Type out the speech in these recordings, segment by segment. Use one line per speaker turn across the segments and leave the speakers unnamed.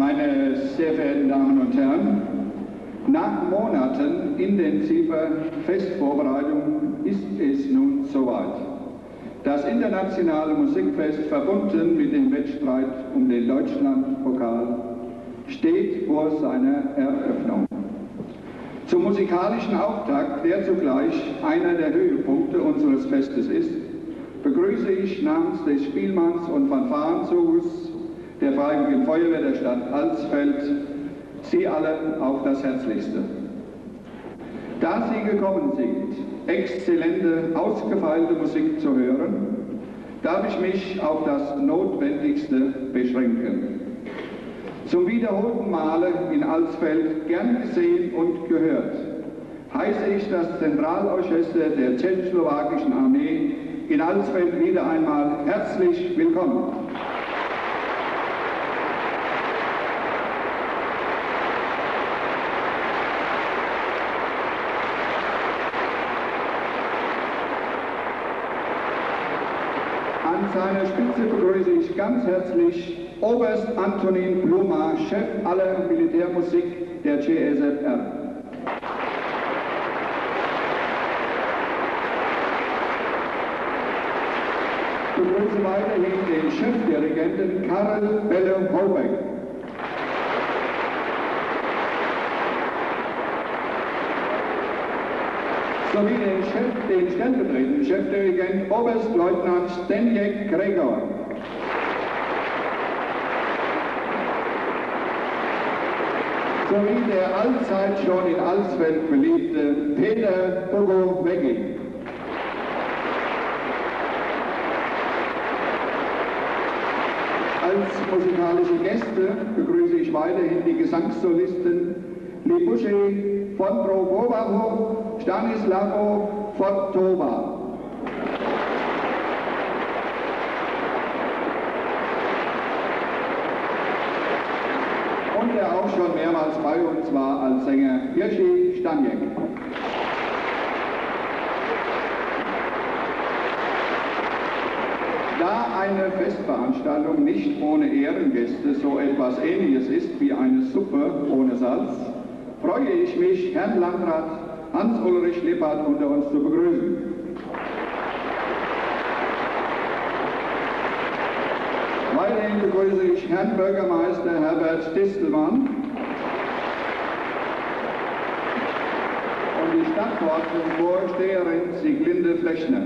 Meine sehr verehrten Damen und Herren, nach Monaten intensiver Festvorbereitung ist es nun soweit. Das internationale Musikfest, verbunden mit dem Wettstreit um den Deutschlandpokal, steht vor seiner Eröffnung. Zum musikalischen Auftakt, der zugleich einer der Höhepunkte unseres Festes ist, begrüße ich namens des Spielmanns- und Fanfarenzuges der Freiwilligen Feuerwehr der Stadt Alsfeld Sie alle auf das Herzlichste. Da Sie gekommen sind, exzellente, ausgefeilte Musik zu hören, darf ich mich auf das Notwendigste beschränken. Zum wiederholten Male in Alsfeld gern gesehen und gehört, heiße ich das Zentralorchester der tschechoslowakischen Armee in Alsfeld wieder einmal herzlich willkommen. An seiner Spitze begrüße ich ganz herzlich Oberst Antonin Bluma, Chef aller Militärmusik der CSFR. Ich begrüße weiterhin den Chefdirigenten Karel Belle-Hobeck. Sowie den stellvertretenden Chefdirigent Oberstleutnant Zdeněk Gregor. Sowie der allzeit schon in Alsfeld beliebte Peter Bogowecki. Als musikalische Gäste begrüße ich weiterhin die Gesangssolisten Libuše Vondroubovaho, Stanislavo Fortova. Und der auch schon mehrmals bei uns war als Sänger Jiří Staněk. Da eine Festveranstaltung nicht ohne Ehrengäste so etwas Ähnliches ist wie eine Suppe ohne Salz, freue ich mich, Herrn Landrat Hans-Ulrich Lippert unter uns zu begrüßen. Weiterhin begrüße ich Herrn Bürgermeister Herbert Distelmann und die Stadtverordnetenvorsteherin Sieglinde Flechner.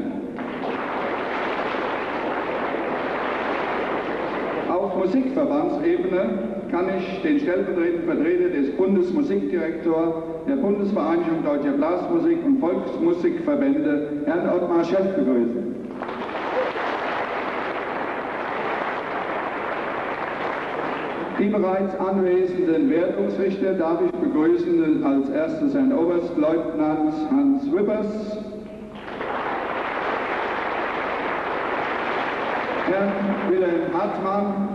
Auf Musikverbandsebene kann ich den stellvertretenden Vertreter des Bundesmusikdirektors der Bundesvereinigung Deutscher Blasmusik und Volksmusikverbände, Herrn Ottmar Scheff, begrüßen. Die bereits anwesenden Wertungsrichter darf ich begrüßen als erstes Herrn Oberstleutnant Hans Wippers, Herrn Wilhelm Hartmann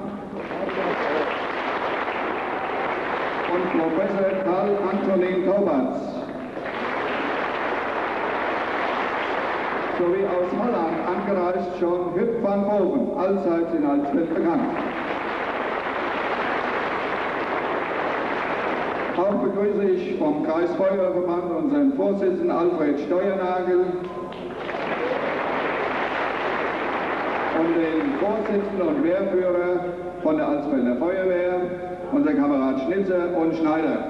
und Professor Karl Antonin Tobatz, sowie aus Holland angereist schon Huub van Boven, allseits in Alsfeld bekannt. Auch begrüße ich vom Kreisfeuerwehrverband unseren Vorsitzenden Alfred Steuernagel und den Vorsitzenden und Wehrführer von der Alsfelder Feuerwehr, unser Kamerad Schnitzer und Schneider.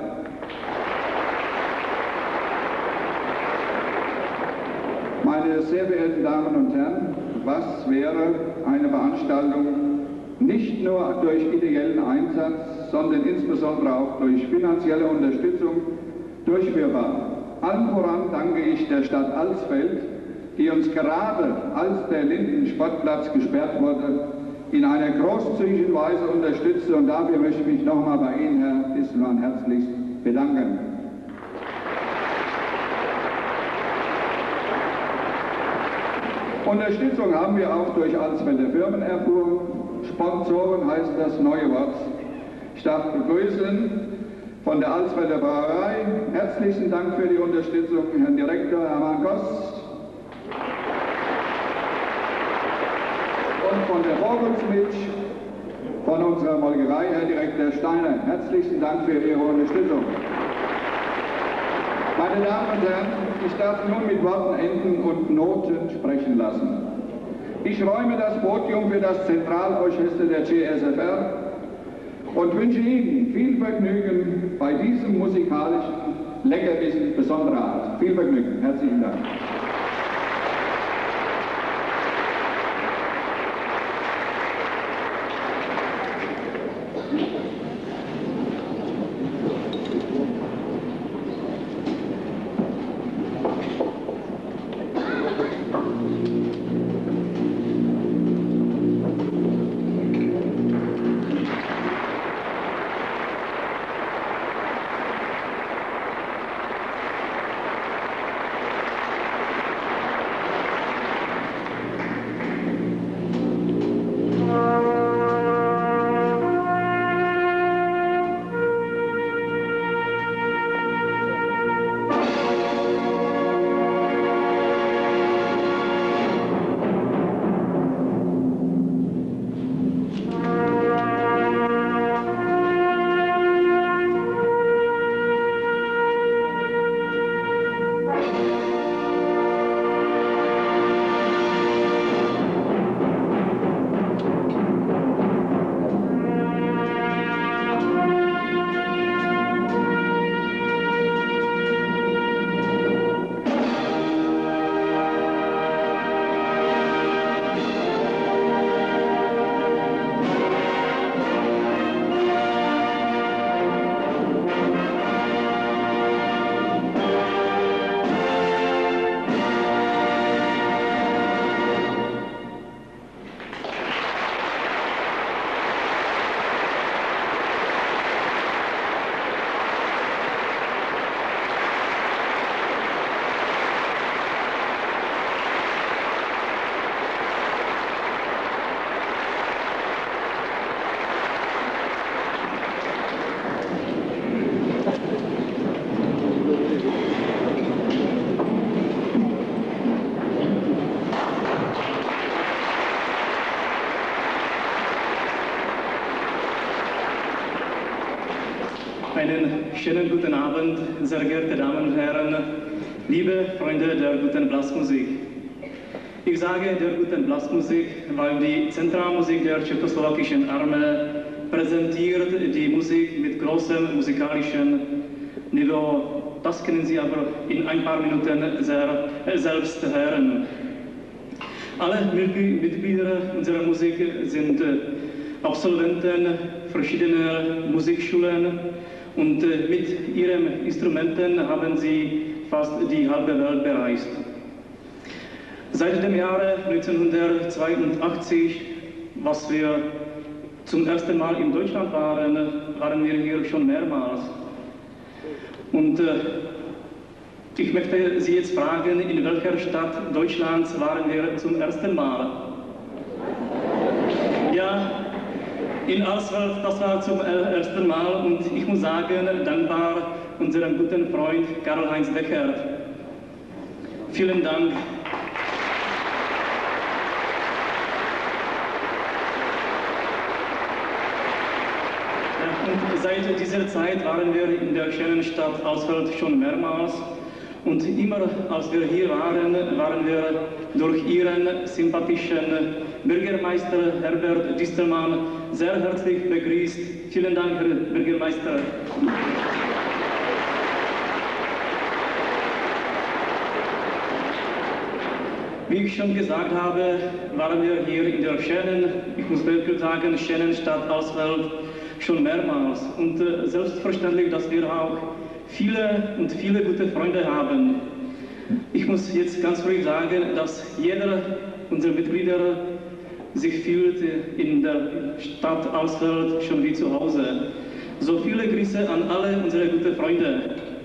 Meine sehr verehrten Damen und Herren, was wäre eine Veranstaltung nicht nur durch ideellen Einsatz, sondern insbesondere auch durch finanzielle Unterstützung durchführbar? Allen voran danke ich der Stadt Alsfeld, die uns gerade, als der Linden-Sportplatz gesperrt wurde, in einer großzügigen Weise unterstützte, und dafür möchte ich mich nochmal bei Ihnen, Herr Distelmann, herzlichst bedanken. Unterstützung haben wir auch durch Alsfelder Firmen erfuhr. Sponsoren heißt das neue Wort. Ich darf begrüßen von der Alsfelder Brauerei, herzlichen Dank für die Unterstützung, Herrn Direktor Hermann Kost. Und von der Vogelsmilch Von unserer Molkerei, Herr Direktor Steiner, herzlichen Dank für Ihre Unterstützung. Meine Damen und Herren, ich darf nun mit Worten enden und Noten sprechen lassen. Ich räume das Podium für das Zentralorchester der CSFR und wünsche Ihnen viel Vergnügen bei diesem musikalischen Leckerbissen besonderer Art. Viel Vergnügen. Herzlichen Dank.
Einen schönen guten Abend, sehr geehrte Damen und Herren, liebe Freunde der guten Blasmusik. Ich sage der guten Blasmusik, weil die Zentralmusik der tschechoslowakischen Armee präsentiert die Musik mit großem musikalischen Niveau. Das können Sie aber in ein paar Minuten selbst hören. Alle Mitglieder unserer Musik sind Absolventen verschiedener Musikschulen und mit ihren Instrumenten haben sie fast die halbe Welt bereist. Seit dem Jahre 1982, was wir zum ersten Mal in Deutschland waren, waren wir hier schon mehrmals. Und ich möchte Sie jetzt fragen, in welcher Stadt Deutschlands waren wir zum ersten Mal? Ja, in Alsfeld, das war zum ersten Mal und ich muss sagen, dankbar unserem guten Freund Karl-Heinz Becker. Vielen Dank. Und seit dieser Zeit waren wir in der schönen Stadt Alsfeld schon mehrmals. Und immer als wir hier waren, waren wir durch Ihren sympathischen Bürgermeister Herbert Distelmann sehr herzlich begrüßt. Vielen Dank, Herr Bürgermeister. Wie ich schon gesagt habe, waren wir hier in der schönen, ich muss wirklich sagen, schönen Stadt Alsfeld schon mehrmals. Und selbstverständlich, dass wir auch viele gute Freunde haben. Ich muss jetzt ganz ruhig sagen, dass jeder unserer Mitglieder sich fühlt in der Stadt Alsfeld schon wie zu Hause. So viele Grüße an alle unsere guten Freunde.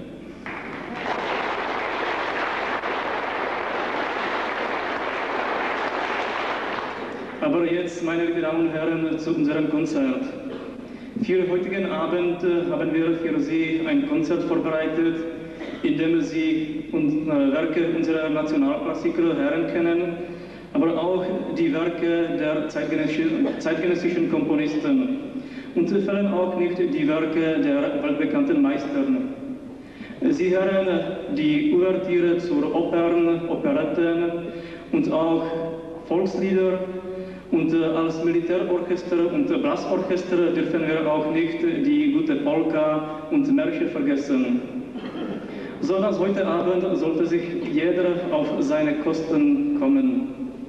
Aber jetzt, meine lieben Damen und Herren, zu unserem Konzert. Für heutigen Abend haben wir für Sie ein Konzert vorbereitet, in dem Sie Werke unserer Nationalklassiker hören können. aber auch die Werke der zeitgenössischen Komponisten und fehlen auch nicht die Werke der weltbekannten Meister. Sie hören die Ouvertüre zur Opern, Operetten und auch Volkslieder. Und als Militärorchester und Blassorchester dürfen wir auch nicht die gute Polka und Märsche vergessen. So dass heute Abend sollte sich jeder auf seine Kosten kommen.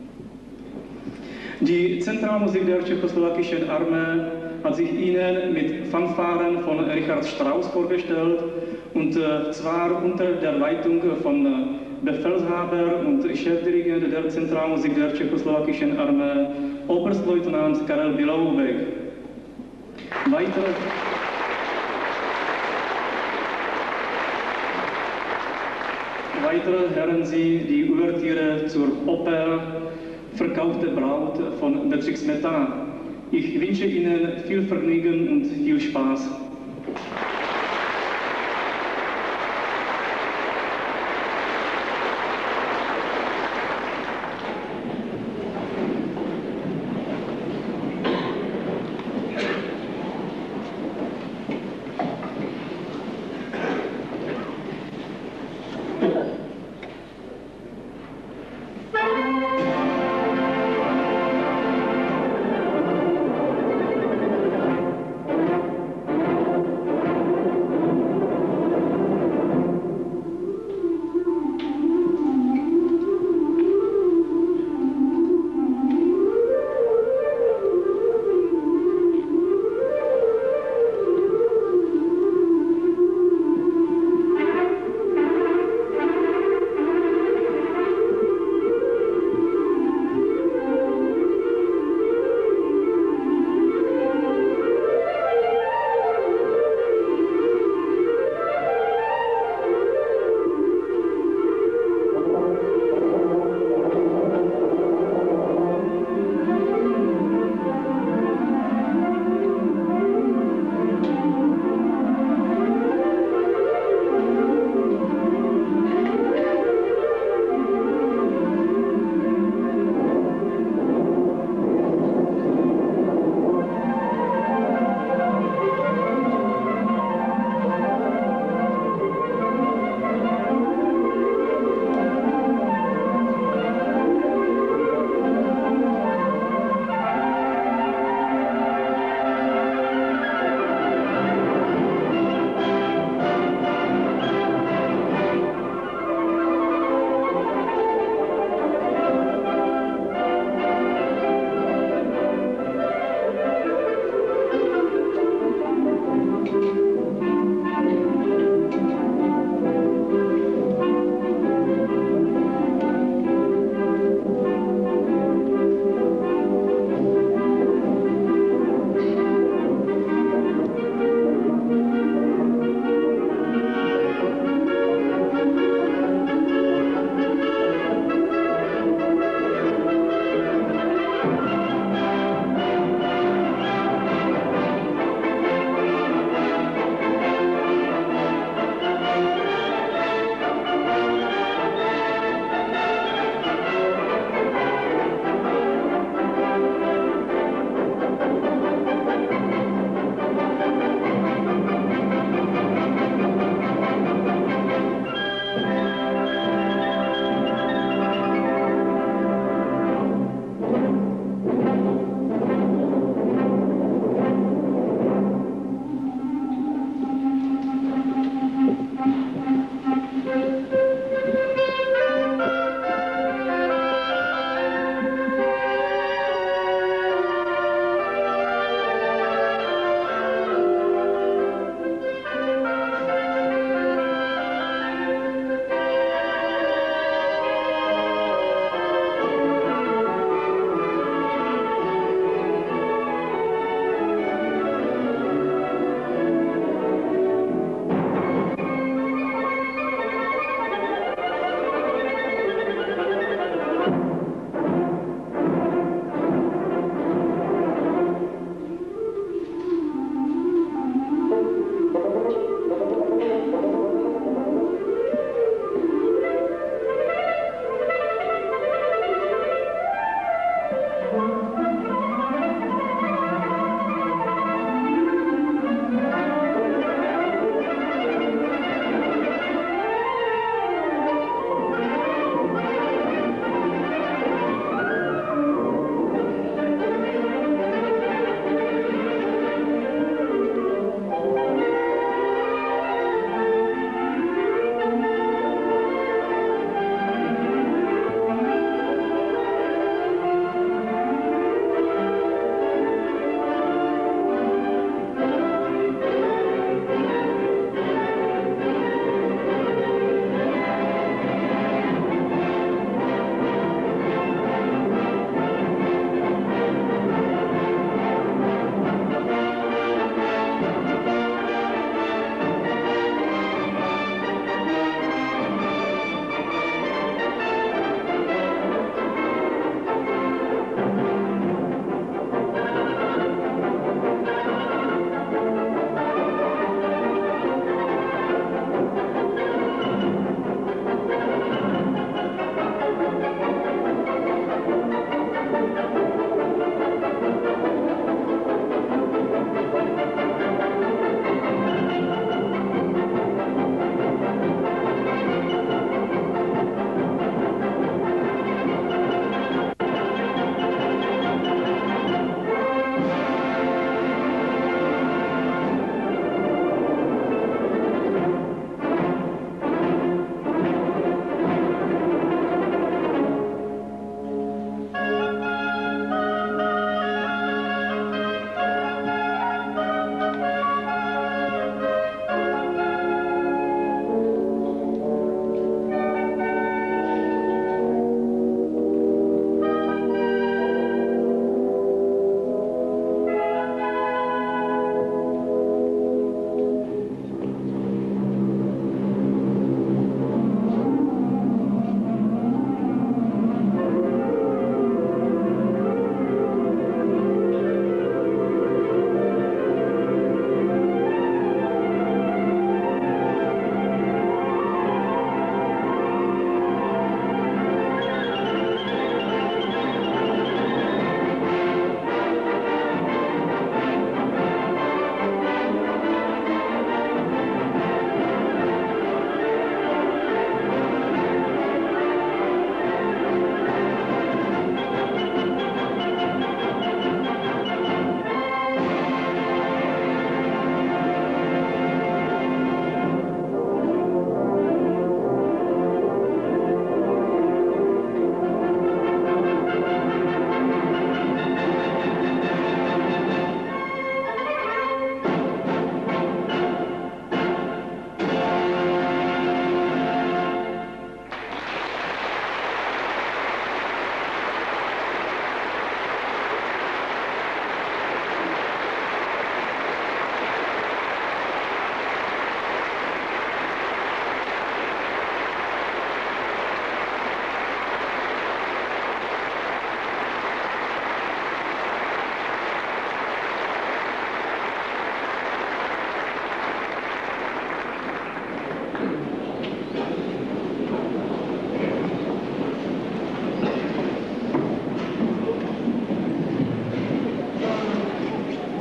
Die Zentralmusik der tschechoslowakischen Armee hat sich Ihnen mit Fanfaren von Richard Strauss vorgestellt, und zwar unter der Leitung von Befehlshaber und Chefdirigent der Zentralmusik der tschechoslowakischen Armee, Oberstleutnant Karel Běloubek. Weiter hören Sie die Ouvertüre zur Oper Verkaufte Braut von Bedřich Smetana. Ich wünsche Ihnen viel Vergnügen und viel Spaß.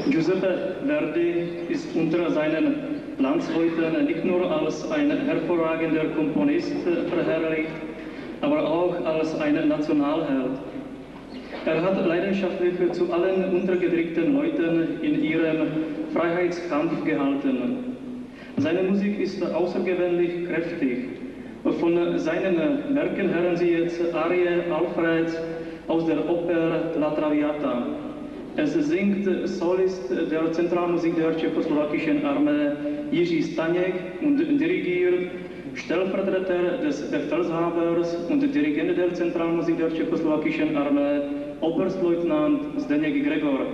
Giuseppe Verdi ist unter seinen Landsleuten nicht nur als ein hervorragender Komponist verherrlicht, aber auch als ein Nationalheld. Er hat leidenschaftlich zu allen untergedrückten Leuten in ihrem Freiheitskampf gehalten. Seine Musik ist außergewöhnlich kräftig. Von seinen Werken hören Sie jetzt Arie Alfreds aus der Oper La Traviata. Es singt Solist der Zentralmusik der tschechoslowakischen Armee Jiří Staněk und dirigiert Stellvertreter des Befehlshabers und Dirigent der Zentralmusik der tschechoslowakischen Armee Oberstleutnant Zdeněk Gregor.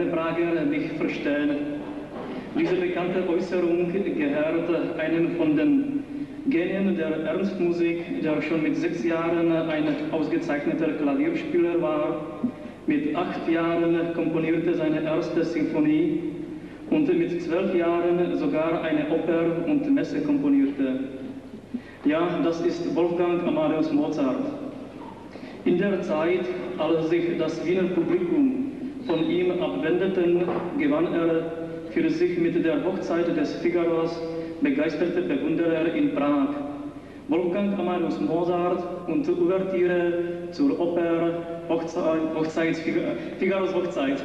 Herrn Prager mich verstehen. Diese bekannte Äußerung gehört einem von den Genien der Ernstmusik, der schon mit 6 Jahren ein ausgezeichneter Klavierspieler war. Mit 8 Jahren komponierte seine erste Sinfonie und mit 12 Jahren sogar eine Oper und Messe komponierte. Ja, das ist Wolfgang Amadeus Mozart. In der Zeit, als sich das Wiener Publikum von ihm abwendeten, gewann er für sich mit der Hochzeit des Figaros begeisterte Bewunderer in Prag. Wolfgang Amadeus Mozart und Ouvertüre zur Oper Figaros Hochzeit.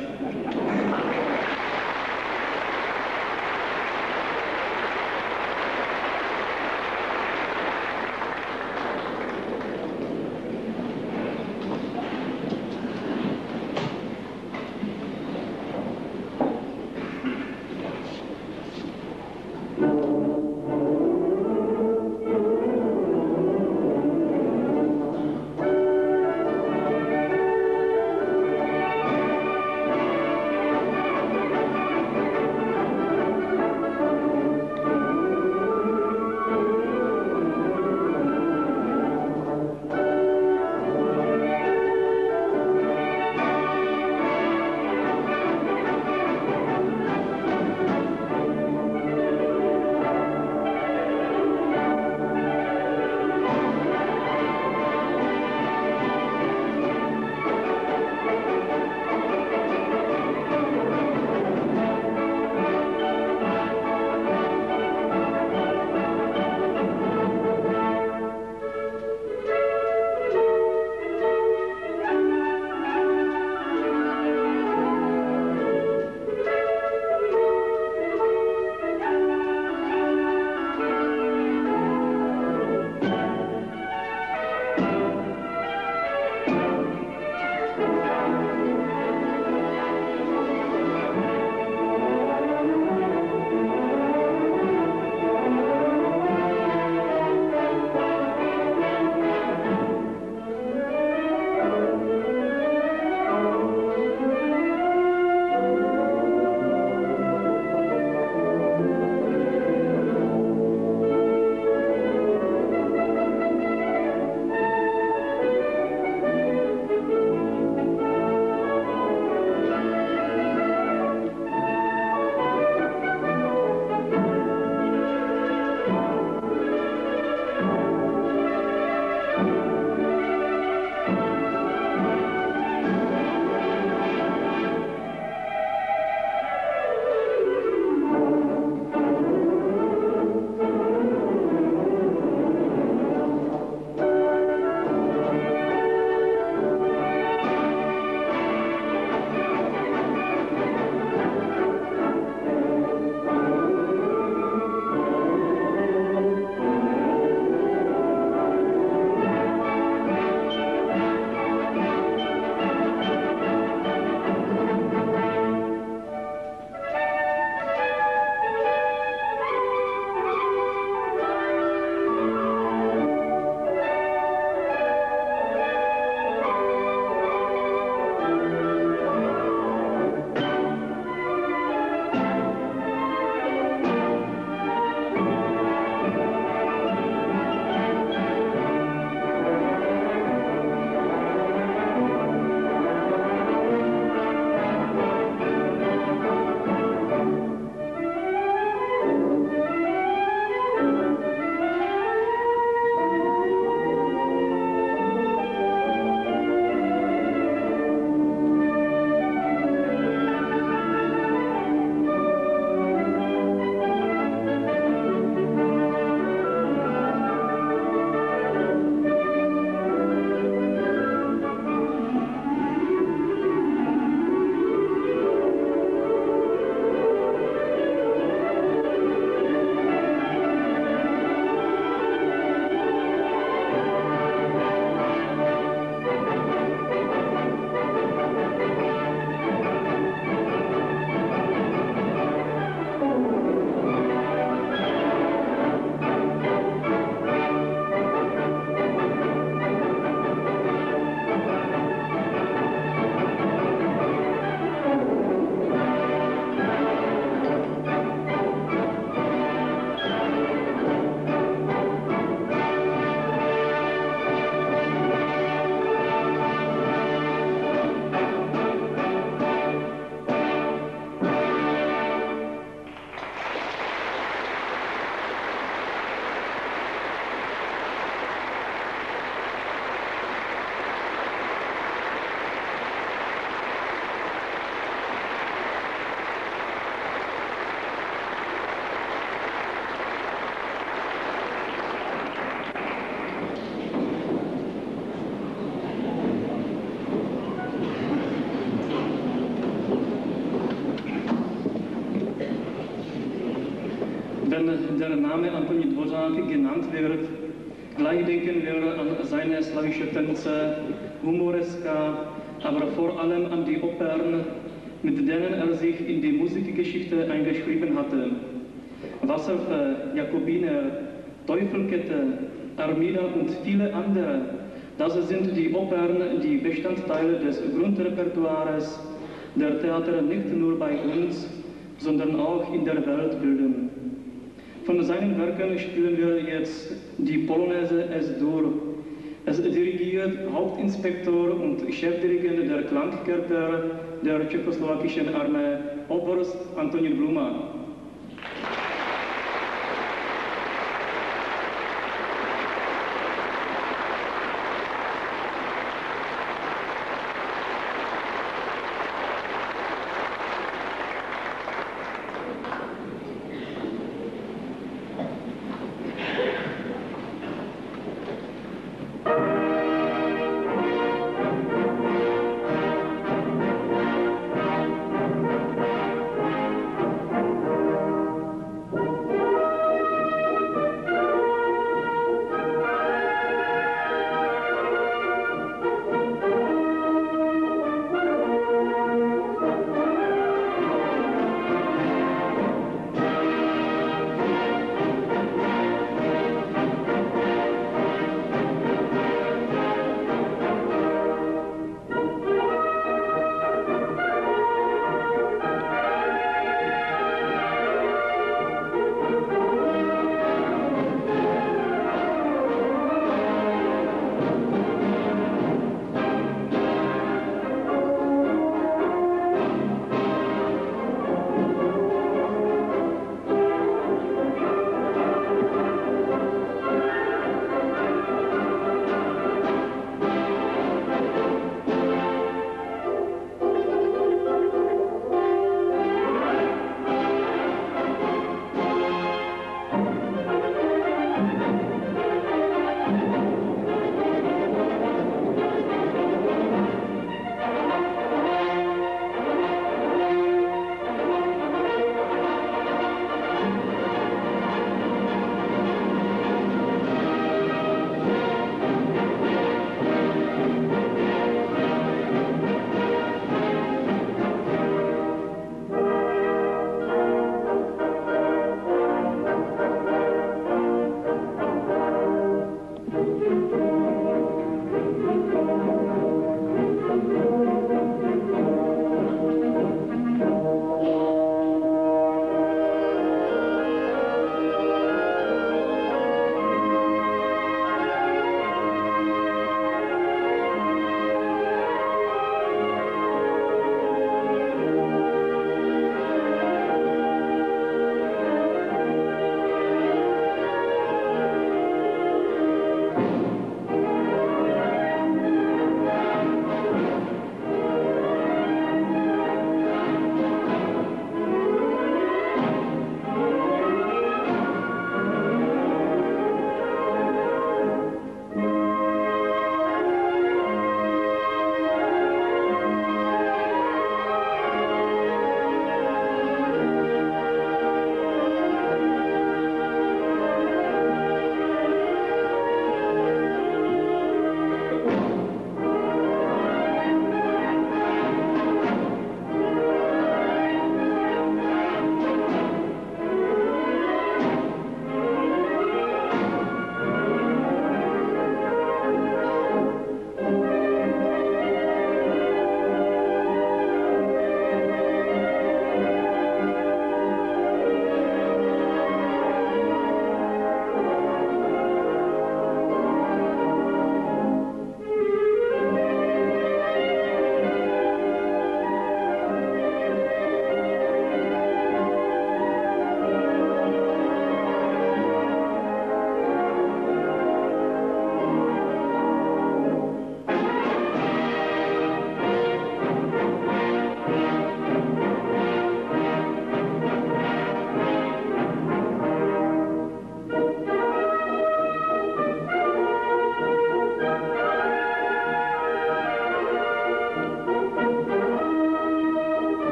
der Name Antonín Dvořák genannt wird, gleich denken wir an seine slawische Tänze, Humoreska, aber vor allem an die Opern, mit denen er sich in die Musikgeschichte eingeschrieben hatte. Wasserfall, Jakobiner, Teufelkette, Armida und viele andere, das sind die Opern, die Bestandteile des Grundrepertoires der Theater nicht nur bei uns, sondern auch in der Welt bilden. Von seinen Werken spielen wir jetzt die Polonaise S-Dur. Es dirigiert Hauptinspektor und Chefdirigent der Klangkörper der tschechoslowakischen Armee, Oberst Antonín Bluma.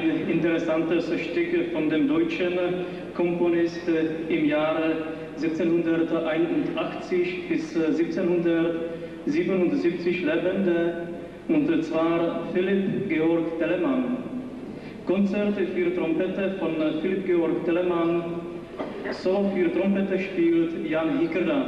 ein interessantes Stück von dem deutschen Komponist im Jahre 1781 bis 1777 lebende, und zwar Philipp Georg Telemann. Konzert für Trompete von Philipp Georg Telemann, Solo für Trompete spielt Jan Hikerda.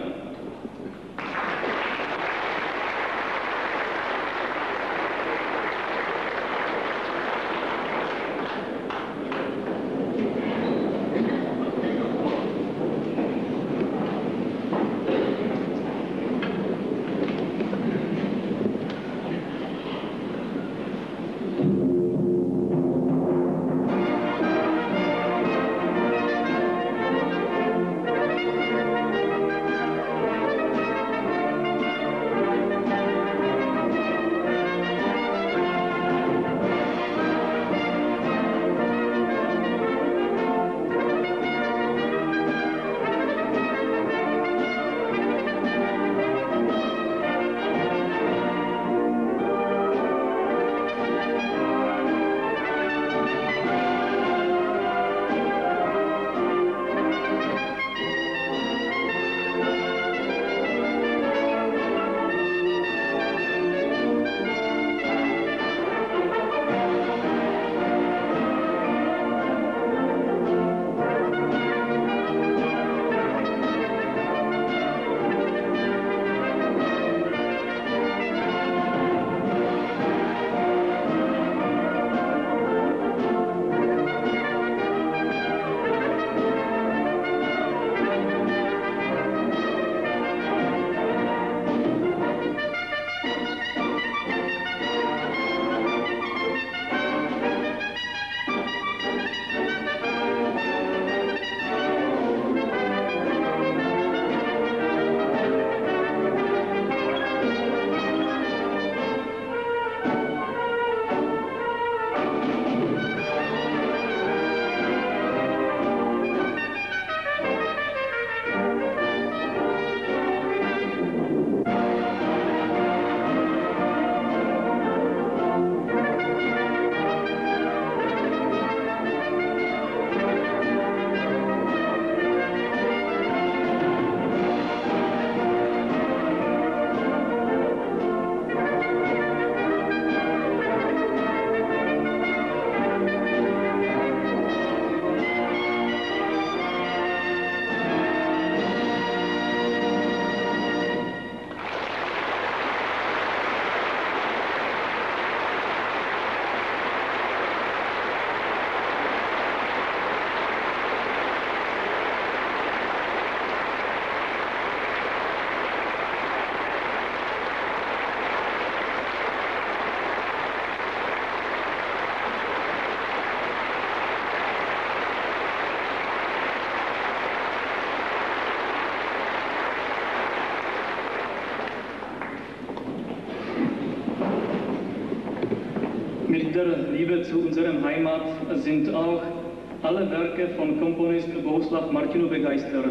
Mit der Liebe zu unserer Heimat sind auch alle Werke von Komponist Bohuslav Martinu begeistert.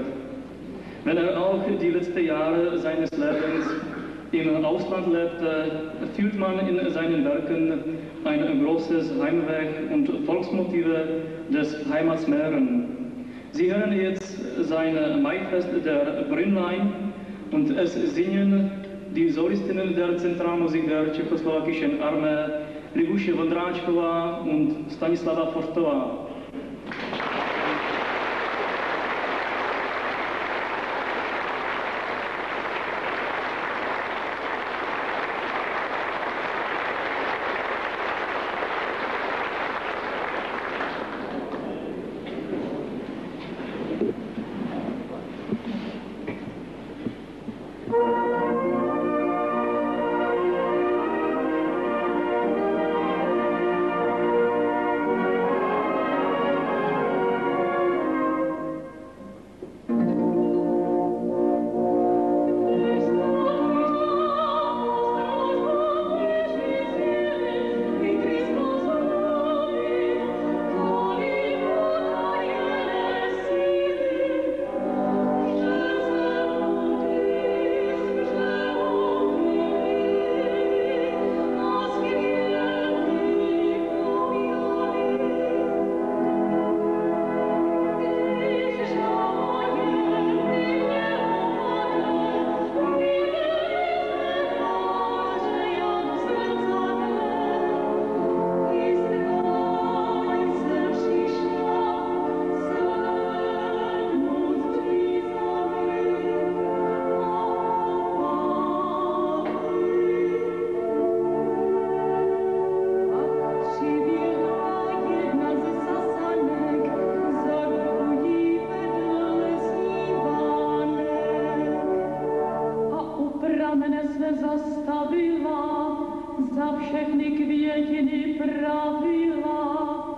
Wenn er auch die letzten Jahre seines Lebens im Ausland lebte, fühlt man in seinen Werken ein großes Heimweh und Volksmotive des Heimatsmeeren. Sie hören jetzt sein Maifest der Brünnlein und es singen die Solistinnen der Zentralmusik der tschechoslowakischen Armee, Libuše Vondráčková und Stanislava Fortová.
všechny květiny pravila.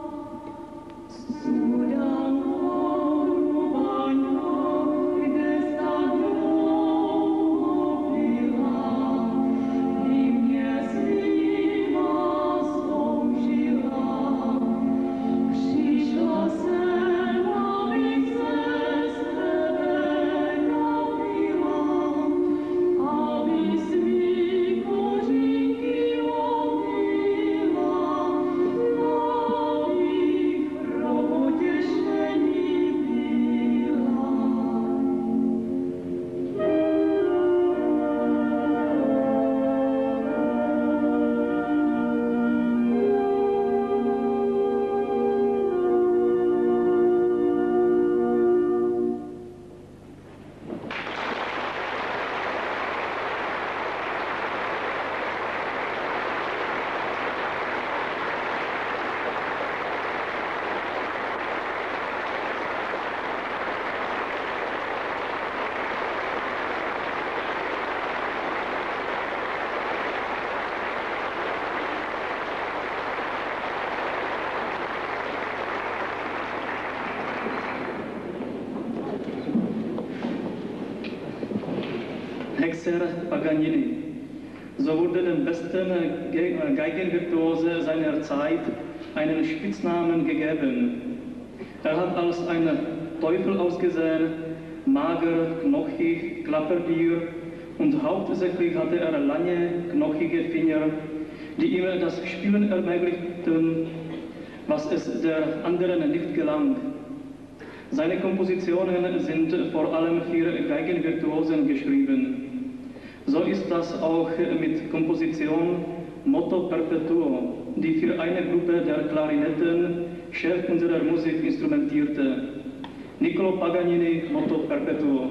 Hexer Paganini. So wurde dem besten Geigenvirtuose seiner Zeit einen Spitznamen gegeben. Er hat als ein Teufel ausgesehen, mager, knochig, Klapperdier und hauptsächlich hatte er lange, knochige Finger, die ihm das Spielen ermöglichten, was es der anderen nicht gelang. Seine Kompositionen sind vor allem für Geigenvirtuosen geschrieben. So ist das auch mit Komposition Motto Perpetuo, die für eine Gruppe der Klarinetten Chef unserer Musik instrumentierte. Niccolo Paganini, Motto Perpetuo.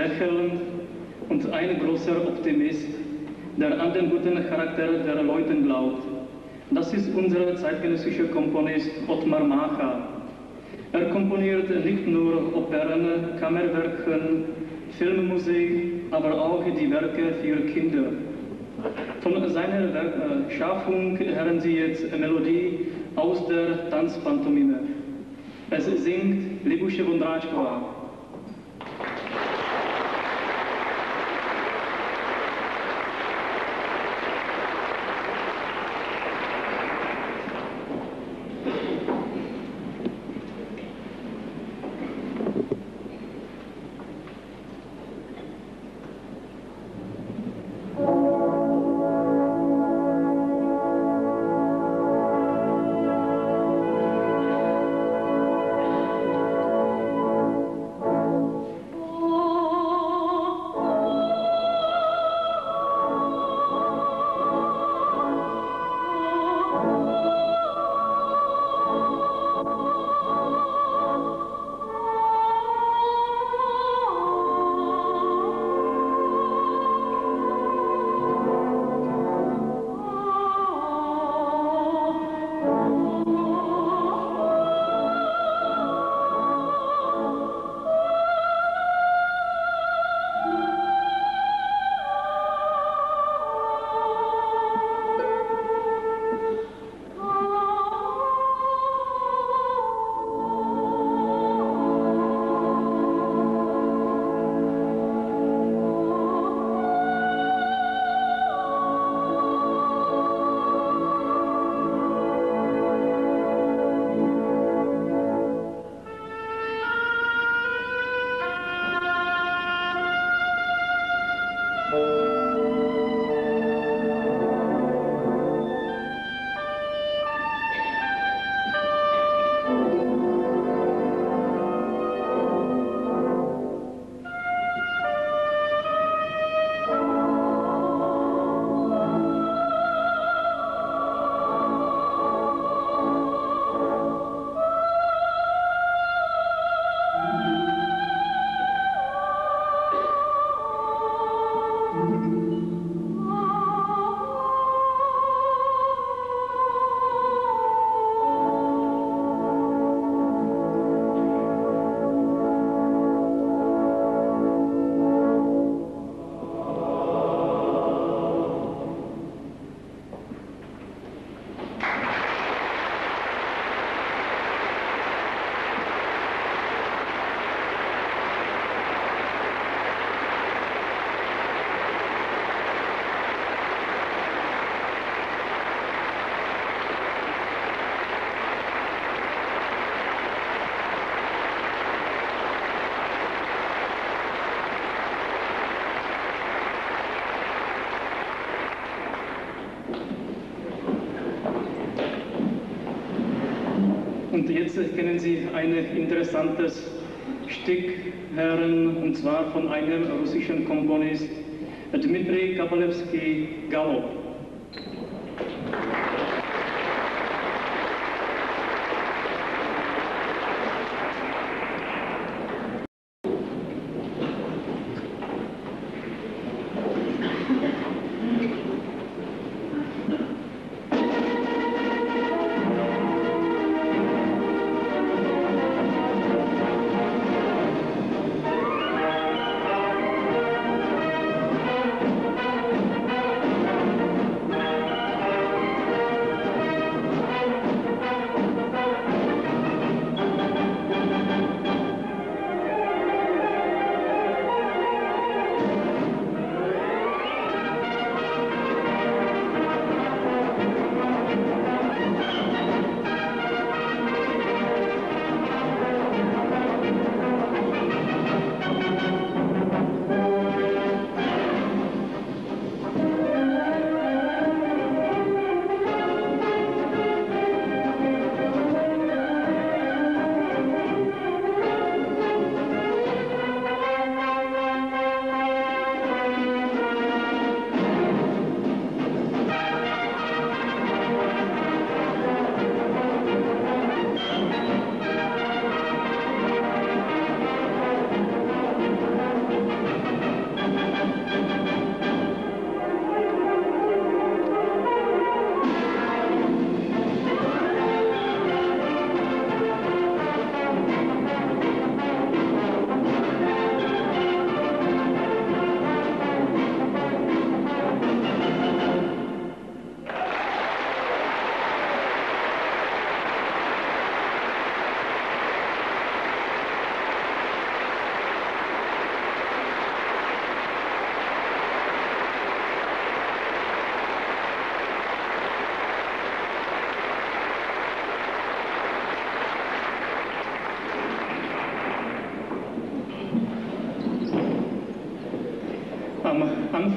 lächelnd und ein großer Optimist, der an den guten Charakter der Leute glaubt. Das ist unser zeitgenössischer Komponist Ottmar Macha. Er komponiert nicht nur Opern, Kammerwerken, Filmmusik, aber auch die Werke für Kinder. Von seiner Schaffung hören Sie jetzt eine Melodie aus der Tanzpantomime. Es singt Libuše Vondráčková. Und jetzt können Sie ein interessantes Stück hören, und zwar von einem russischen Komponist, Dmitri Kabalevsky, Galopp.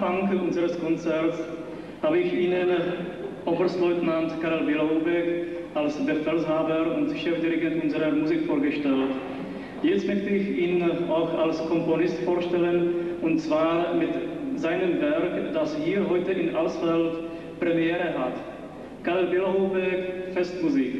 Anfang unseres Konzerts habe ich Ihnen Oberstleutnant Karel Bělohoubek als Befehlshaber und Chefdirigent unserer Musik vorgestellt. Jetzt möchte ich ihn auch als Komponist vorstellen, und zwar mit seinem Werk, das hier heute in Alsfeld Premiere hat. Karel Bělohoubek, Festmusik.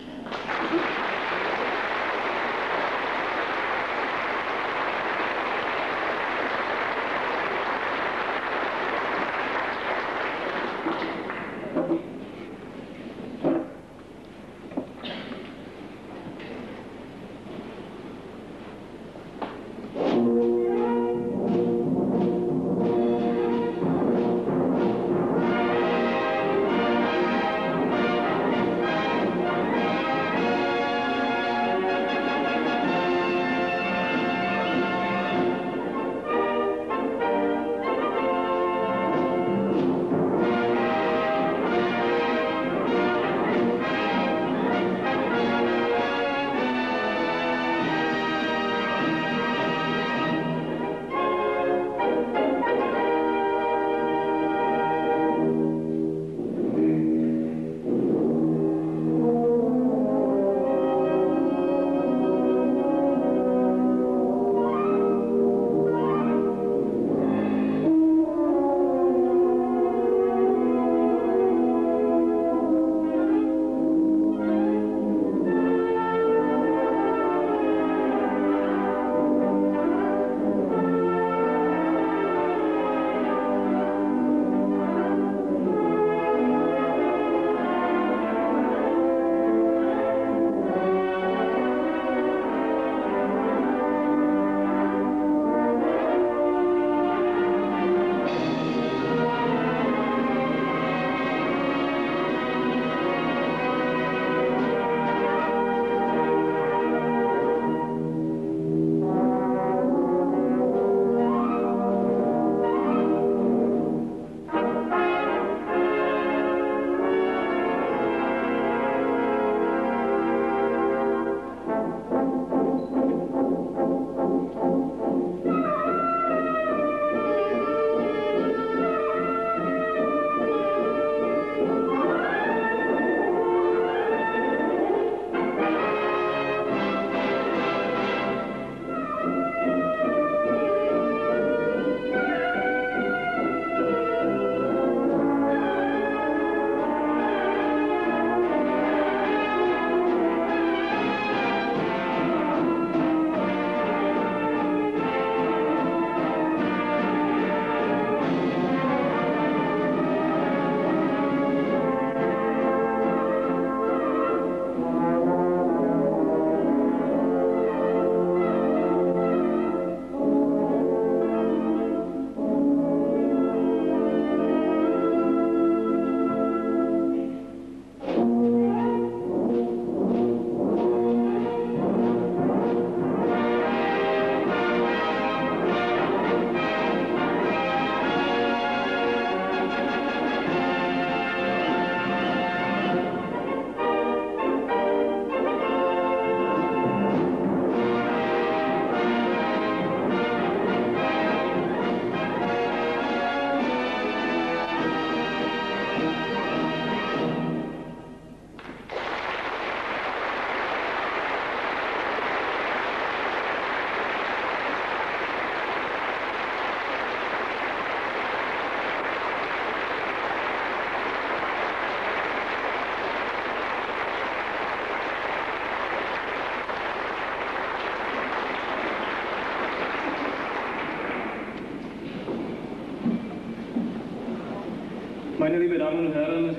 Meine lieben Damen und Herren,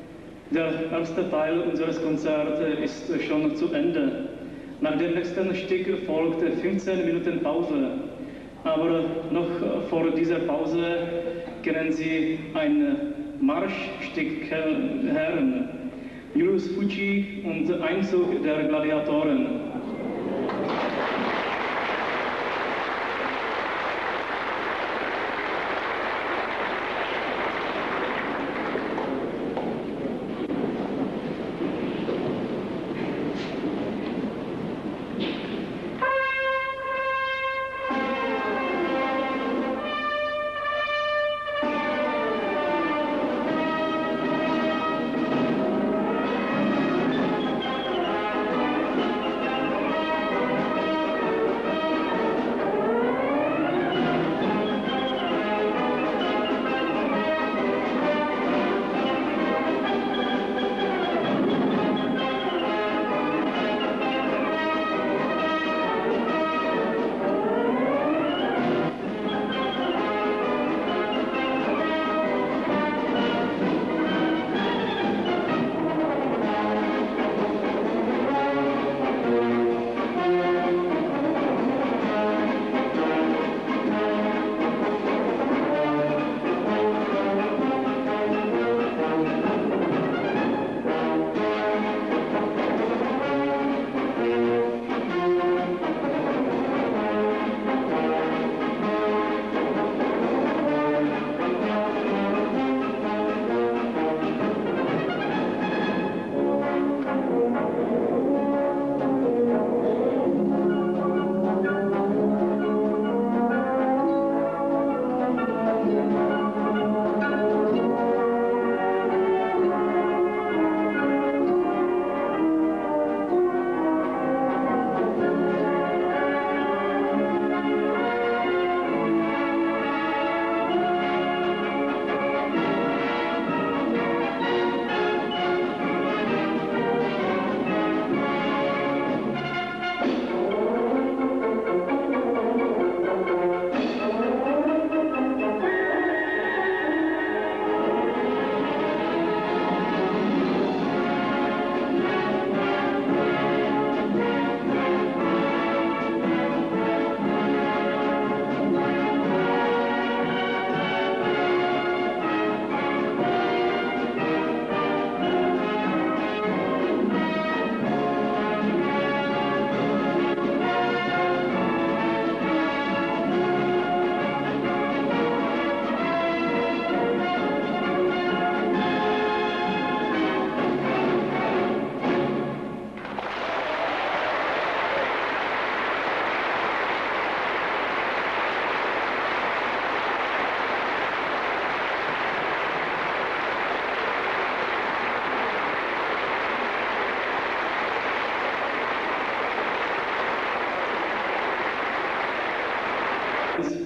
der erste Teil unseres Konzerts ist schon zu Ende. Nach dem nächsten Stück folgt 15 Minuten Pause. Aber noch vor dieser Pause kennen Sie ein Marschstück hören. Julius Fucci und Einzug der Gladiatoren.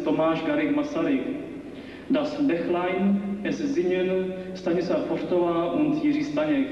Tomáš Garrigue Masaryk. Das Bächlein, es singen Stanislav Fortová und Jiří Staněk.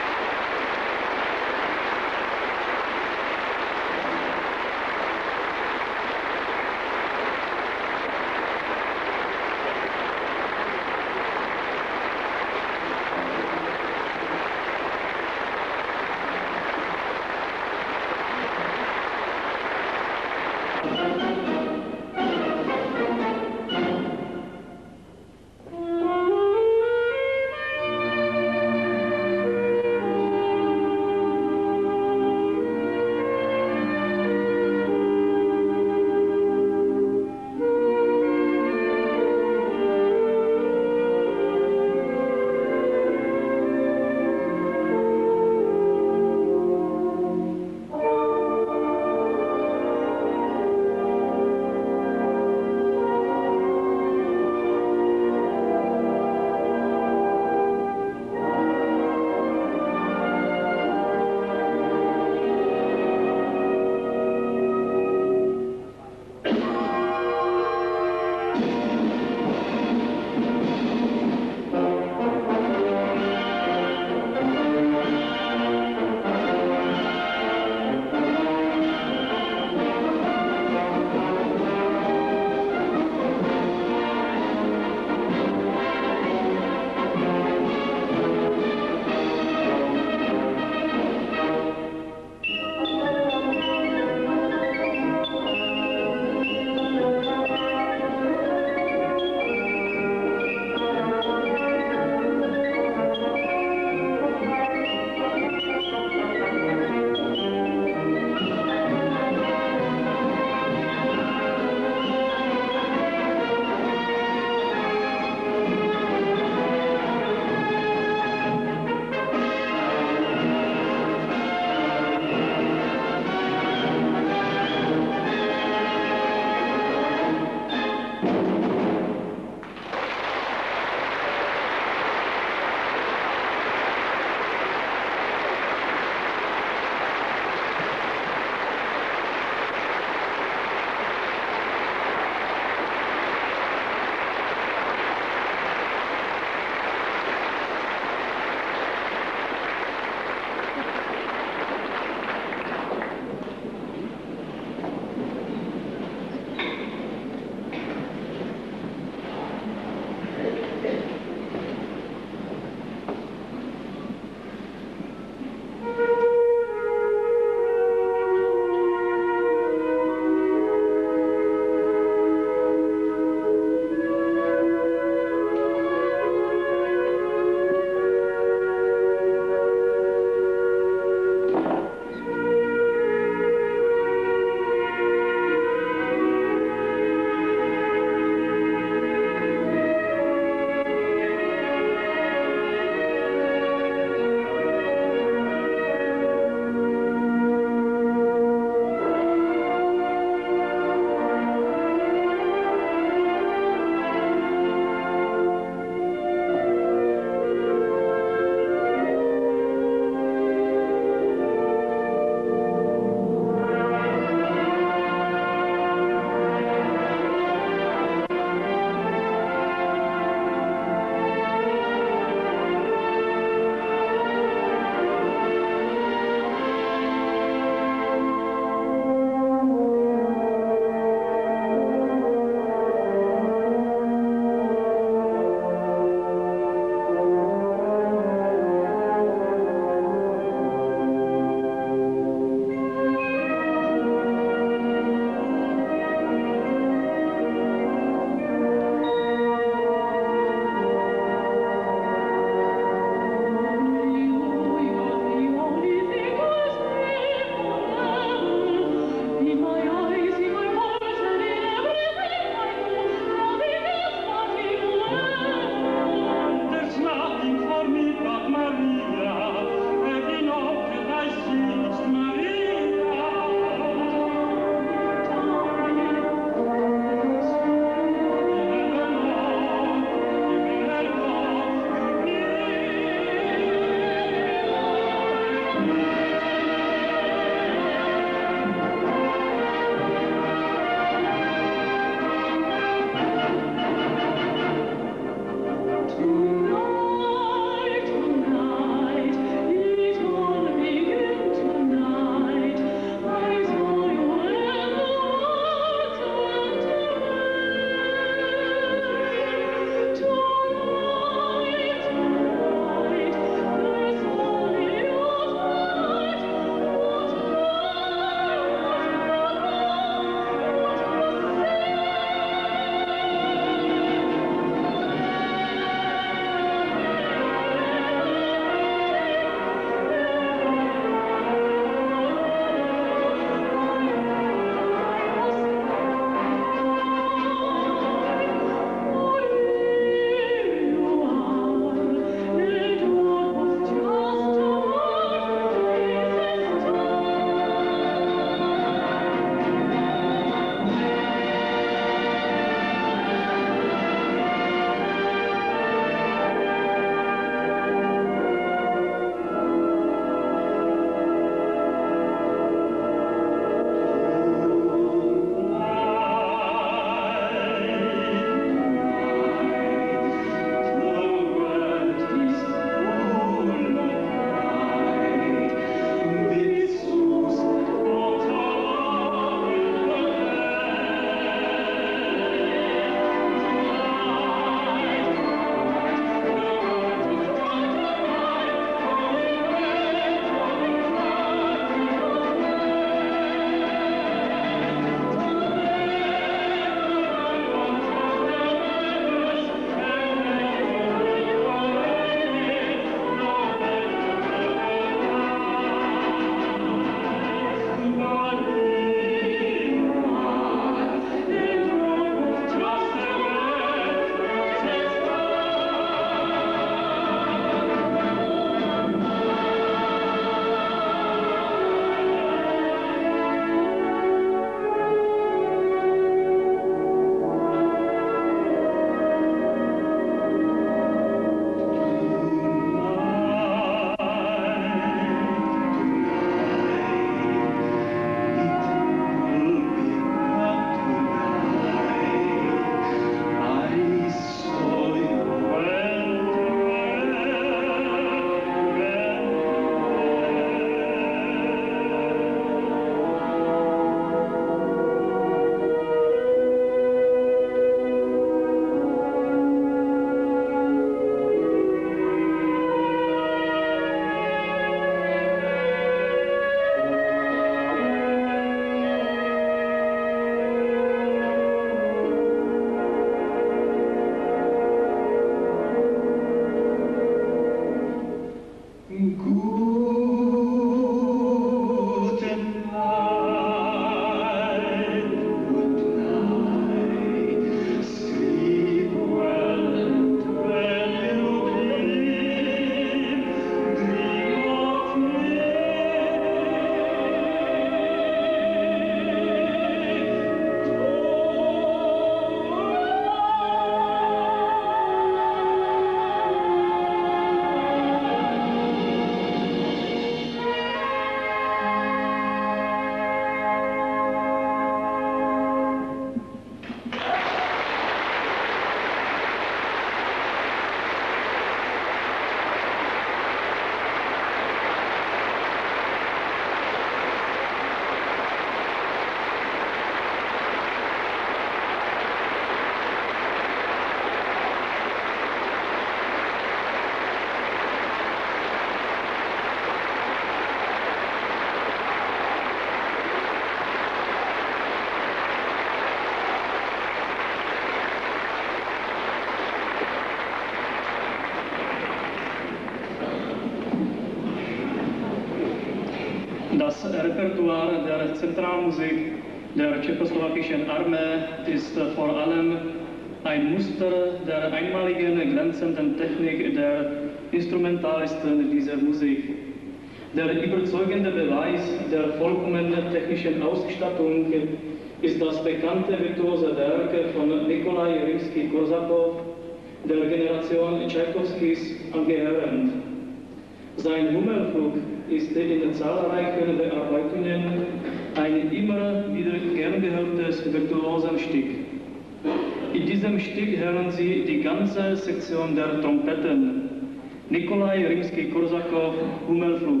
Das Repertoire der Zentralmusik der tschechoslowakischen Armee ist vor allem ein Muster der einmaligen glänzenden Technik der Instrumentalisten dieser Musik. Der überzeugende Beweis der vollkommenen technischen Ausstattung ist das bekannte virtuose Werk von Nikolai Rimsky-Korsakow, der Generation Tschaikowskis angehörend. Sein Hummelflug ist in zahlreichen Bearbeitungen ein immer wieder gern gehörtes Virtuosenstück. In diesem Stück hören Sie die ganze Sektion der Trompeten. Nikolai Rimsky-Korsakow, Hummelflug.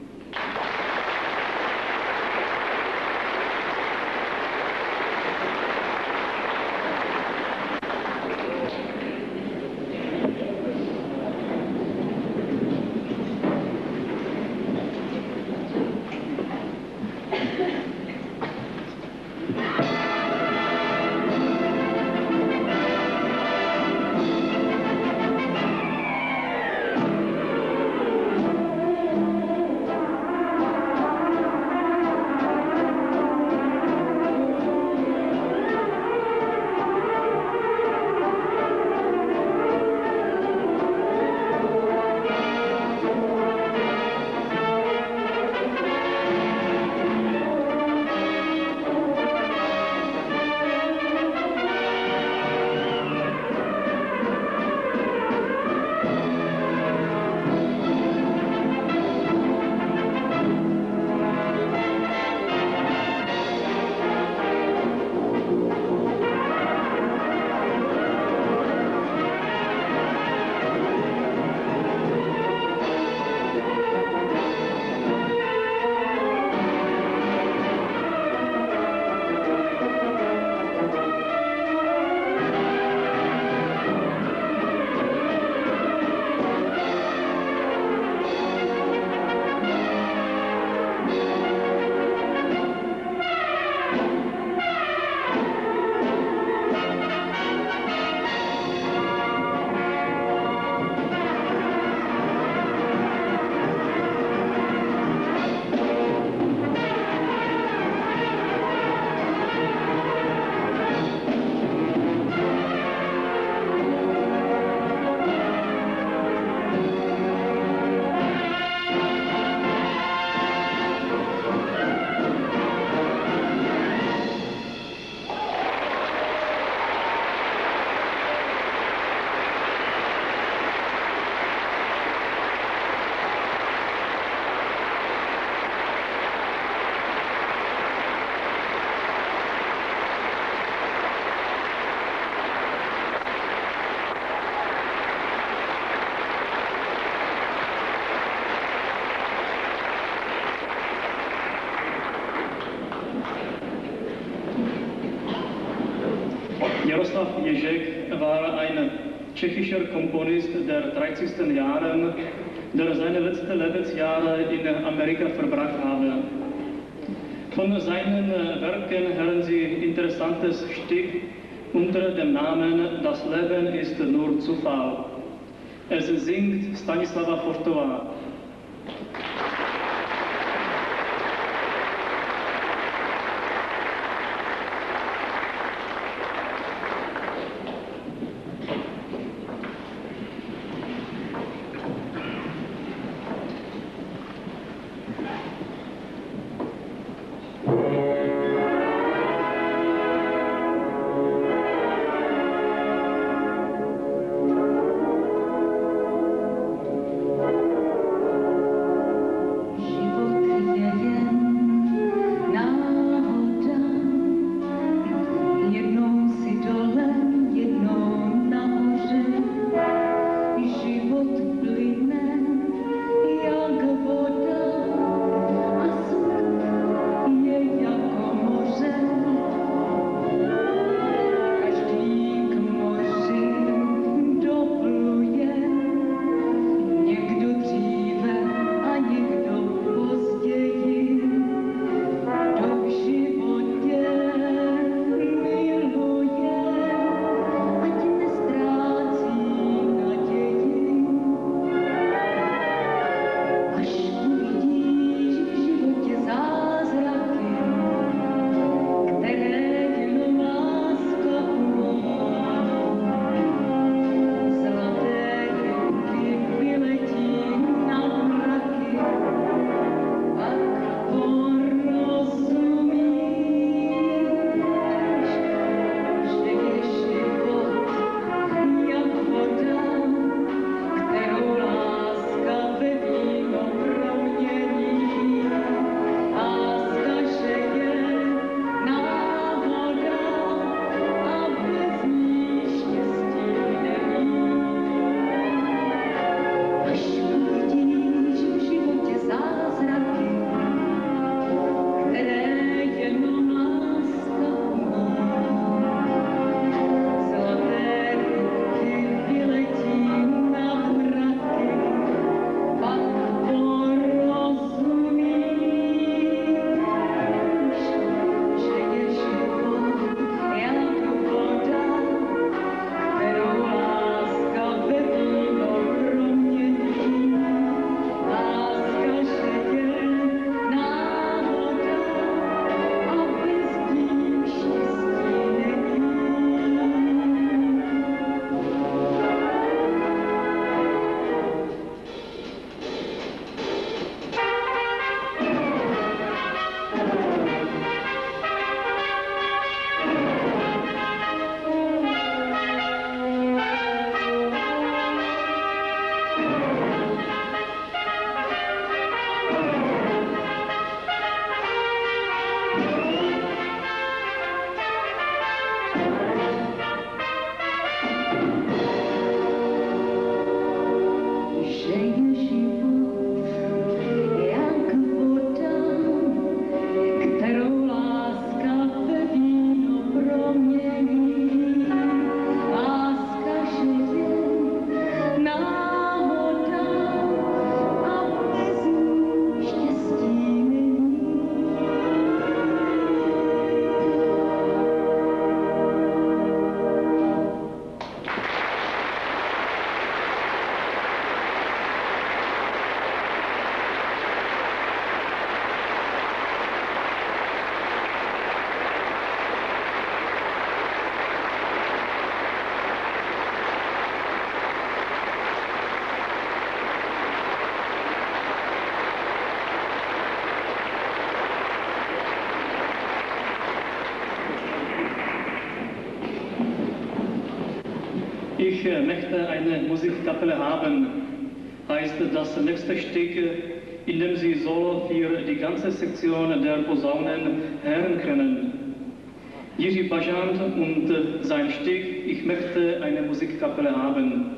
Jaroslav Ježek war ein tschechischer Komponist der 30. Jahre, der seine letzten Lebensjahre in Amerika verbracht habe. Von seinen Werken hören Sie interessantes Stück unter dem Namen Das Leben ist nur Zufall. Es singt Stanislava Chortová. möchte eine Musikkapelle haben, heißt das nächste Stück, in dem Sie Solo für die ganze Sektion der Posaunen hören können. Jiří Bažant und sein Stück Ich möchte eine Musikkapelle haben.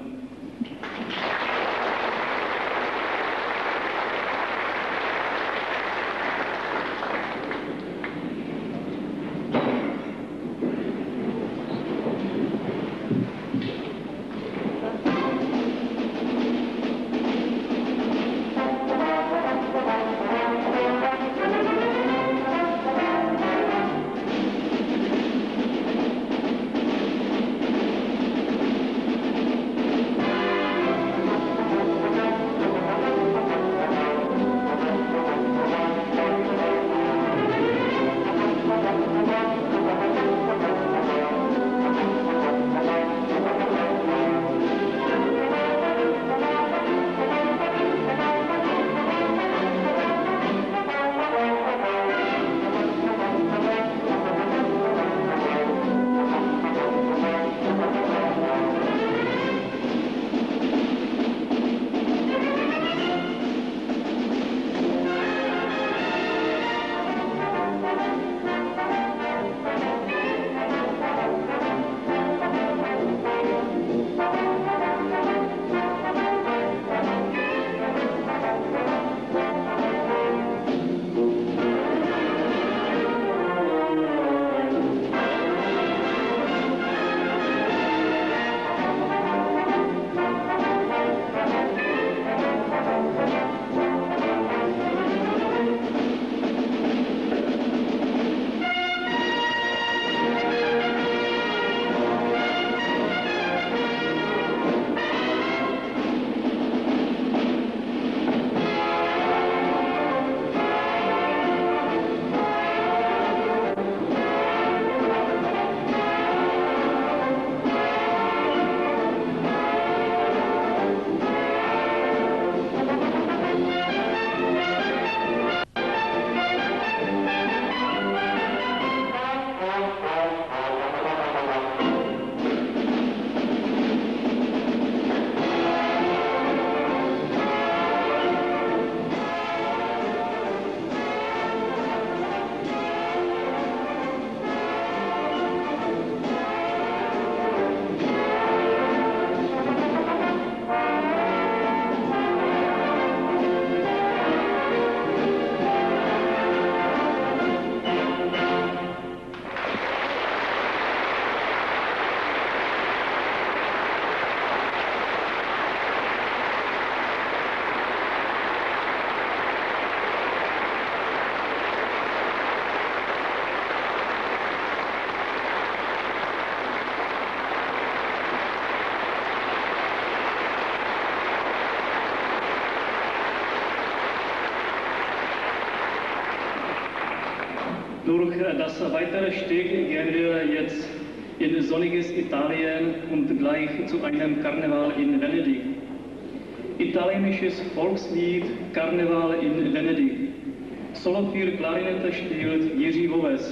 Durch das weitere Stück gehen wir jetzt in sonniges Italien und gleich zu einem Karneval in Venedig. Italienisches Volkslied Karneval in Venedig. Solo für Klarinette spielt Jiří Voves.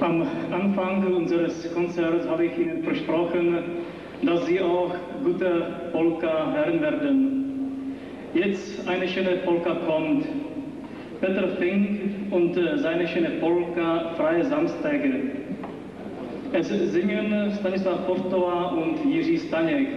Am Anfang unseres Konzerts habe ich Ihnen versprochen, dass Sie auch gute Polka hören werden. Jetzt eine schöne Polka kommt. Peter Fink und seine schöne Polka Freie Samstage. Es singen Stanislav Postova und Jiří Staněk.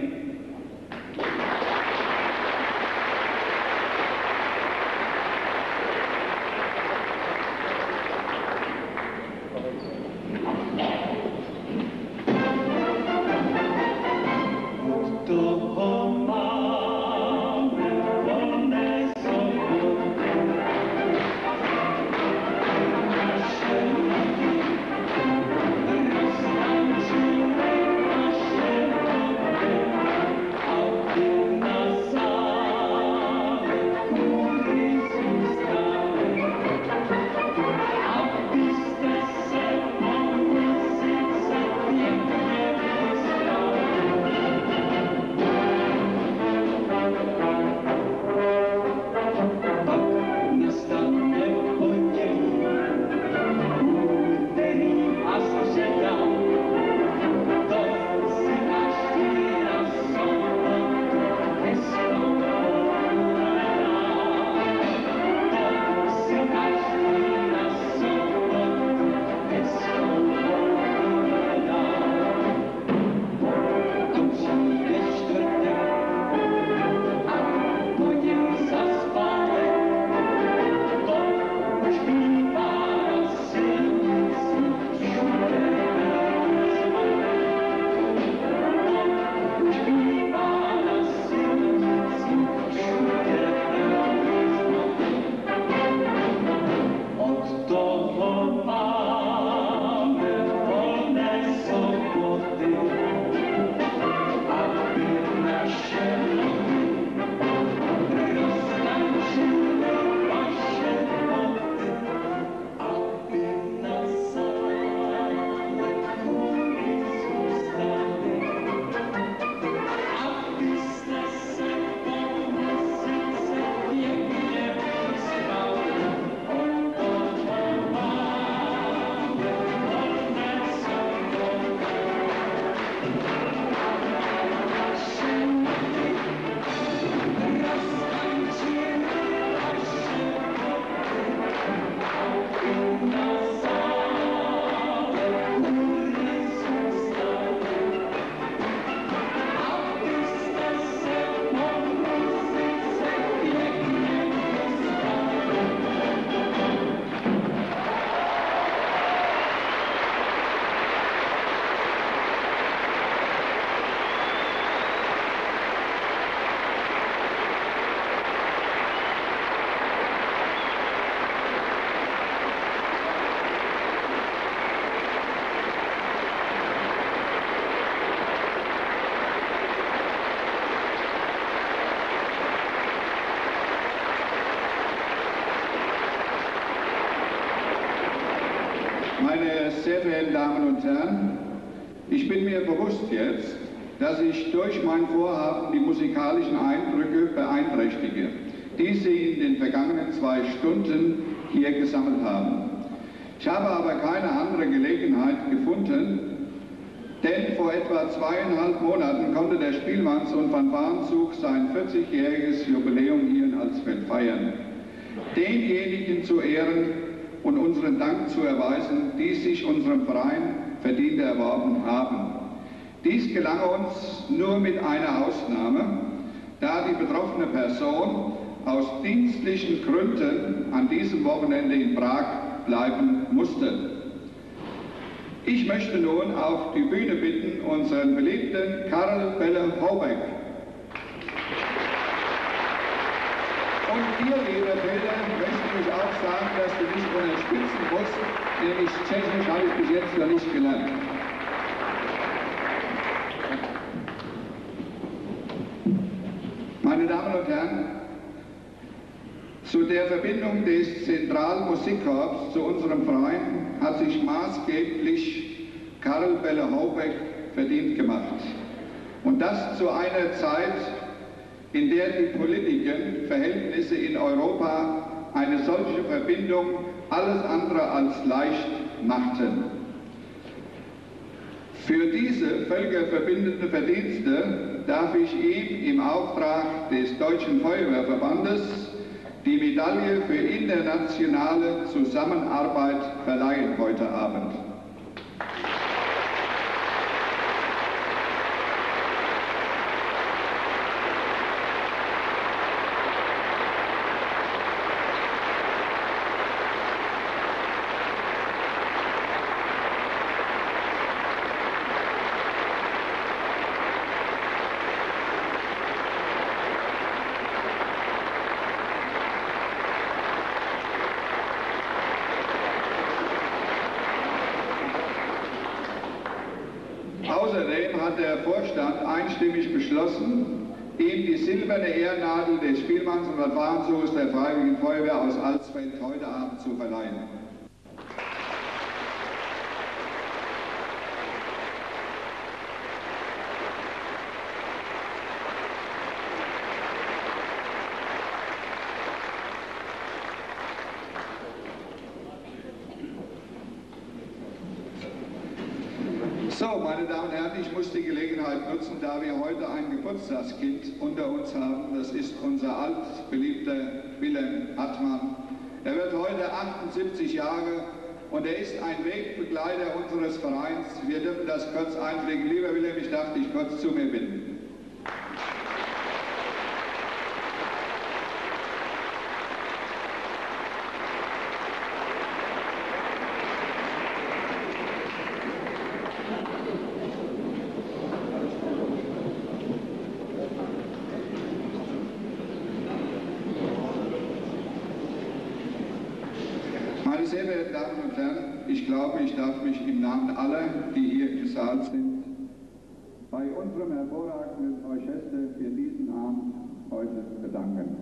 Meine sehr verehrten Damen und Herren, ich bin mir bewusst jetzt, dass ich durch mein Vorhaben die musikalischen Eindrücke beeinträchtige, die Sie in den vergangenen 2 Stunden hier gesammelt haben. Ich habe aber keine andere Gelegenheit gefunden, denn vor etwa 2,5 Monaten konnte der Spielmanns- und Fanfarenzug sein 40-jähriges Jubiläum hier in Alsfeld feiern. Denjenigen zu ehren und unseren Dank zu erweisen, die sich unserem Verein verdient erworben haben. Dies gelang uns nur mit einer Ausnahme, da die betroffene Person aus dienstlichen Gründen an diesem Wochenende in Prag bleiben musste. Ich möchte nun auf die Bühne bitten unseren beliebten Karl Belle-Houbeck. Und dir, lieber Peter, möchte ich auch sagen, dass du dich unterstützen musst, denn Tschechisch habe ich bis jetzt noch nicht gelernt. Meine Damen und Herren, zu der Verbindung des Zentralmusikkorps zu unserem Verein hat sich maßgeblich Karl Belle-Houbeck verdient gemacht. Und das zu einer Zeit, in der die politischen Verhältnisse in Europa eine solche Verbindung alles andere als leicht machten. Für diese völkerverbindende Verdienste darf ich ihm im Auftrag des Deutschen Feuerwehrverbandes die Medaille für internationale Zusammenarbeit verleihen heute Abend. Außerdem hat der Vorstand einstimmig beschlossen, ihm die silberne Ehrennadel des Spielmanns- und Verfahrenszuges der Freiwilligen Feuerwehr aus Alsfeld heute Abend zu verleihen. So, meine Damen und Herren, ich muss die Gelegenheit nutzen, da wir heute ein Geburtstagskind unter uns haben. Das ist unser altbeliebter Wilhelm Hartmann. Er wird heute 78 Jahre und er ist ein Wegbegleiter unseres Vereins. Wir dürfen das kurz einblicken. Lieber Wilhelm, ich darf dich kurz zu mir bitten. Meine sehr verehrten Damen und Herren, ich glaube, ich darf mich im Namen aller, die hier im Saal sind, bei unserem hervorragenden Orchester für diesen Abend heute bedanken.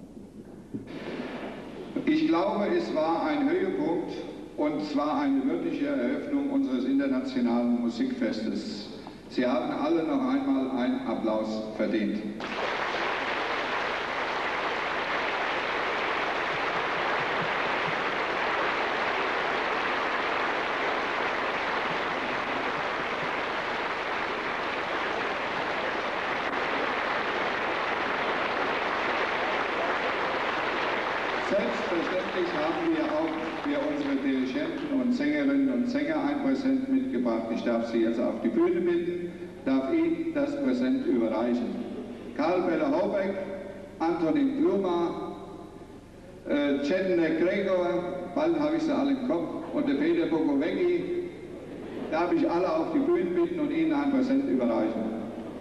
Ich glaube, es war ein Höhepunkt und zwar eine würdige Eröffnung unseres internationalen Musikfestes. Sie haben alle noch einmal einen Applaus verdient. Selbstverständlich haben wir auch für unsere Dirigenten und Sängerinnen und Sänger ein Präsent mitgebracht. Ich darf Sie jetzt auf die Bühne bitten, darf Ihnen das Präsent überreichen. Karl Beller-Hobeck, Antonin Bluma, Cedner Gregor, bald habe ich sie alle im Kopf, und der Peter Bokowecki, darf ich alle auf die Bühne bitten und Ihnen ein Präsent überreichen.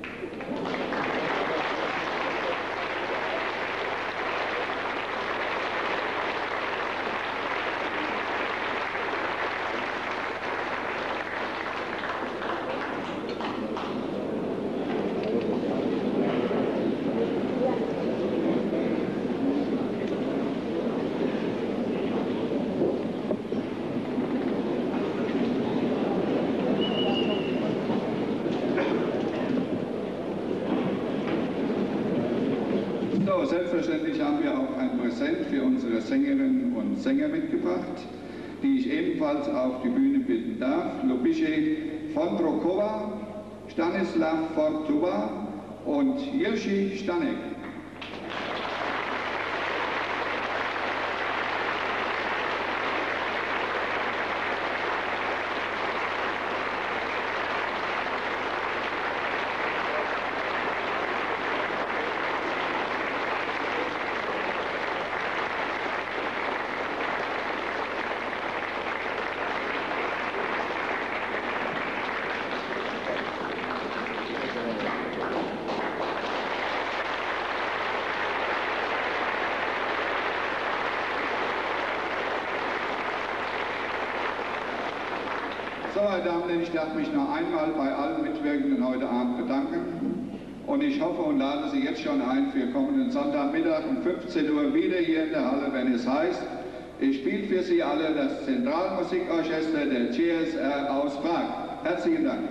So, selbstverständlich haben wir auch ein Präsent für unsere Sängerinnen und Sänger mitgebracht, die ich ebenfalls auf die Bühne bitten darf. Lubice Fondrokova, Stanislav Fortuva und Jirschi Stanek. So, meine Damen und Herren, ich darf mich noch einmal bei allen Mitwirkenden heute Abend bedanken und ich hoffe und lade Sie jetzt schon ein für kommenden Sonntagmittag um 15 Uhr wieder hier in der Halle, wenn es heißt, ich spiele für Sie alle das Zentralmusikorchester der CSR aus Prag. Herzlichen Dank.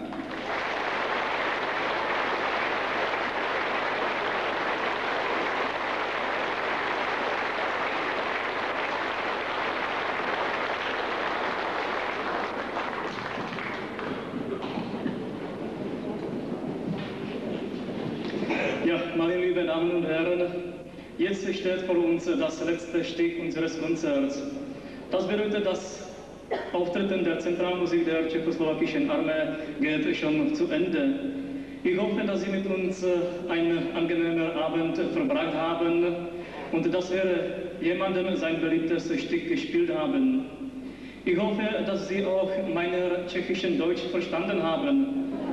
jetzt steht vor uns das letzte Stück unseres Konzerts. Das bedeutet, das Auftreten der Zentralmusik der tschechoslowakischen Armee geht schon zu Ende. Ich hoffe, dass Sie mit uns einen angenehmen Abend verbracht haben und dass wir jemandem sein beliebtes Stück gespielt haben. Ich hoffe, dass Sie auch meine tschechischen Deutsch verstanden haben.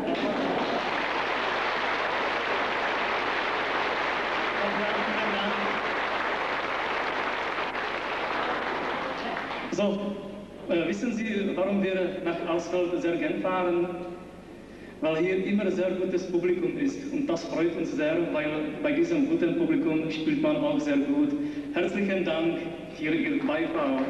So, wissen Sie, warum wir nach Alsfeld sehr gern fahren? Weil hier immer sehr gutes Publikum ist und das freut uns sehr, weil bei diesem guten Publikum spielt man auch sehr gut. Herzlichen Dank für Ihr Beifall.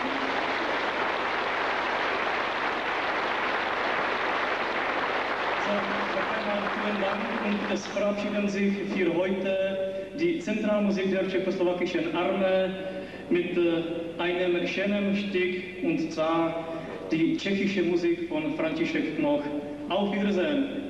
Vielen Dank und es verabschieden sich für heute die Zentralmusik der tschechoslowakischen Armee mit einem schönen Stück und zwar die tschechische Musik von František Knoch. Auf Wiedersehen!